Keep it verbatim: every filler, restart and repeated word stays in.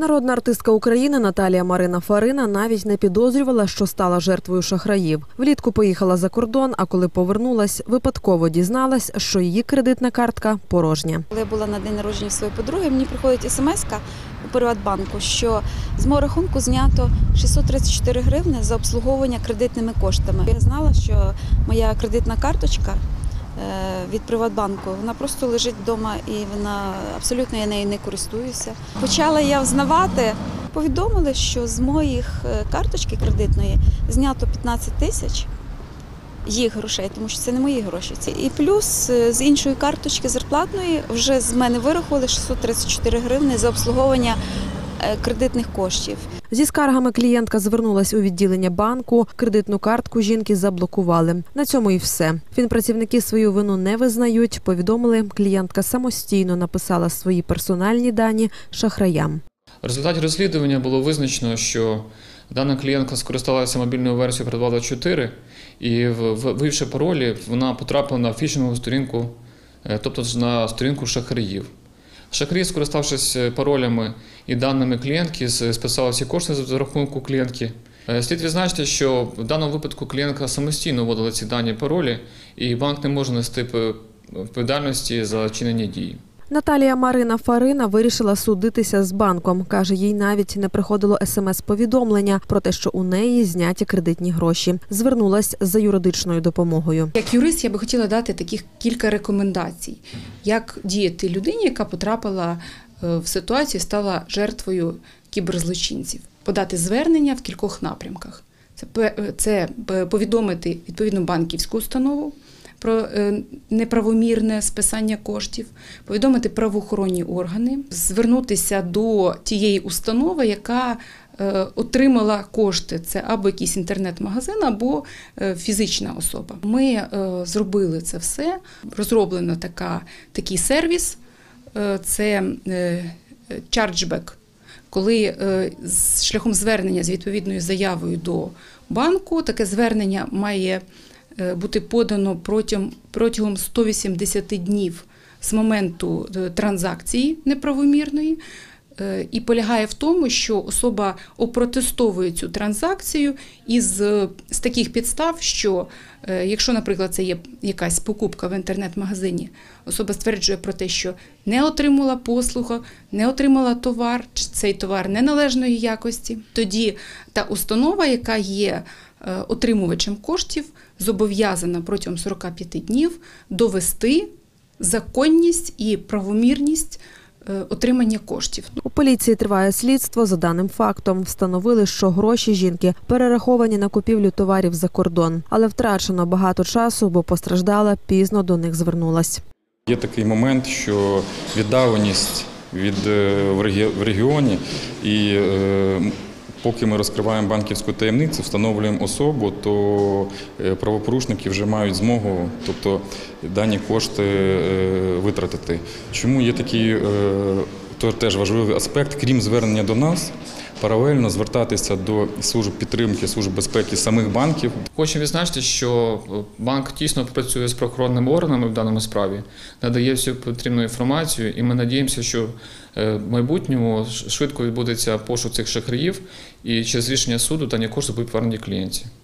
Народна артистка України Наталія Марина Фарина навіть не підозрювала, що стала жертвою шахраїв. Влітку поїхала за кордон, а коли повернулась, випадково дізналась, що її кредитна картка порожня. Коли я була на день народження своєї подруги, мені приходить смс-ка у Приватбанку, що з мого рахунку знято шістсот тридцять чотири гривні за обслуговування кредитними коштами. Я знала, що моя кредитна карточка від Приватбанку, вона просто лежить вдома і вона абсолютно я нею не користуюся. Почала я взнавати, повідомили, що з моїх карточки кредитної знято п'ятнадцять тисяч їх грошей, тому що це не мої гроші. І плюс з іншої карточки зарплатної вже з мене вирахували шістсот тридцять чотири гривні за обслуговування кредитних коштів. Зі скаргами клієнтка звернулась у відділення банку, кредитну картку жінки заблокували. На цьому і все. Фінпрацівники свою вину не визнають, повідомили, клієнтка самостійно написала свої персональні дані шахраям. В результаті розслідування було визначено, що дана клієнтка скористалася мобільною версією Приват чотири і, ввівши паролі, вона потрапила на фішингову сторінку, тобто на сторінку шахраїв. Шахраї, скориставшись паролями і даними клієнтки, списали всі кошти з рахунку клієнтки. Слід відзначити, що в даному випадку клієнтка самостійно вводила ці дані паролі, і банк не може нести відповідальності за вчинені дії. Наталія Марина Фарина вирішила судитися з банком. Каже, їй навіть не приходило смс-повідомлення про те, що у неї зняті кредитні гроші. Звернулась за юридичною допомогою. Як юрист я би хотіла дати таких кілька рекомендацій, як діяти людині, яка потрапила в ситуацію, стала жертвою кіберзлочинців. Подати звернення в кількох напрямках. Це, це повідомити відповідну банківську установу про неправомірне списання коштів, повідомити правоохоронні органи, звернутися до тієї установи, яка отримала кошти. Це або якийсь інтернет-магазин, або фізична особа. Ми зробили це все. Розроблено така, такий сервіс, це чарджбек, коли з шляхом звернення з відповідною заявою до банку, таке звернення має бути подано протягом, протягом ста вісімдесяти днів з моменту транзакції неправомірної і полягає в тому, що особа опротестовує цю транзакцію із з таких підстав, що якщо, наприклад, це є якась покупка в інтернет-магазині, особа стверджує про те, що не отримала послугу, не отримала товар, чи цей товар неналежної якості, тоді та установа, яка є отримувачем коштів, зобов'язана протягом сорока п'яти днів довести законність і правомірність отримання коштів. У поліції триває слідство за даним фактом. Встановили, що гроші жінки перераховані на купівлю товарів за кордон. Але втрачено багато часу, бо постраждала пізно до них звернулась. Є такий момент, що віддаленість від, в регіоні і поки ми розкриваємо банківську таємницю, встановлюємо особу, то правопорушники вже мають змогу, тобто дані кошти витратити. Чому є такий теж важливий аспект, крім звернення до нас, паралельно звертатися до служб підтримки, служб безпеки самих банків. Хочу відзначити, що банк тісно працює з правоохоронними органами в даному справі, надає всю потрібну інформацію, і ми надіємося, що в майбутньому швидко відбудеться пошук цих шахраїв, і через рішення суду дані кошти будуть повернені клієнтів.